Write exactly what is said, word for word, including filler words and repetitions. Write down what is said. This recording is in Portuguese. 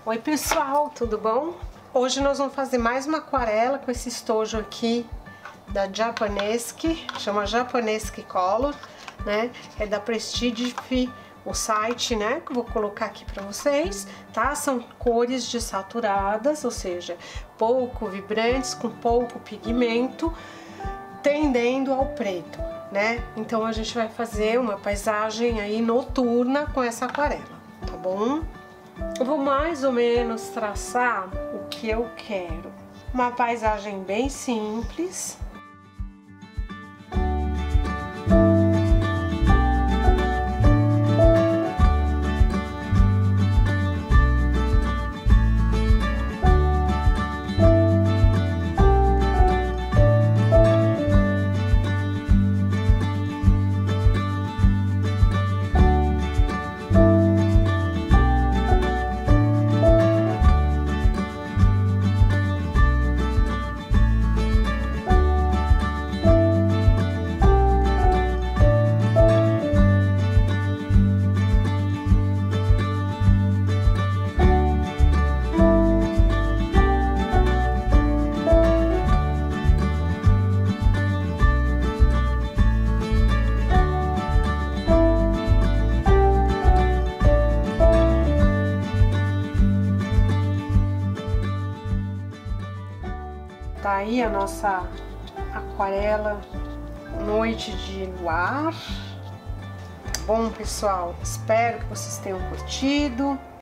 Oi pessoal, tudo bom? Hoje nós vamos fazer mais uma aquarela com esse estojo aqui da Japanesque, chama Japanesque Color, né? É da Prestige, o site, né? Que eu vou colocar aqui pra vocês, tá? São cores desaturadas, ou seja, pouco vibrantes, com pouco pigmento, tendendo ao preto, né? Então a gente vai fazer uma paisagem aí noturna com essa aquarela, tá bom? Eu vou mais ou menos traçar o que eu quero. Uma paisagem bem simples. Tá aí a nossa aquarela Noite de Luar. Bom, pessoal, espero que vocês tenham curtido.